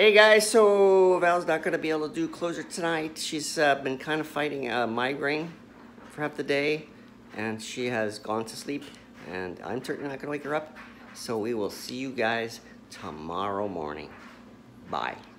Hey guys, so Val's not going to be able to do closure tonight. She's been kind of fighting a migraine for half the day, and she has gone to sleep, and I'm certainly not going to wake her up. So we will see you guys tomorrow morning. Bye.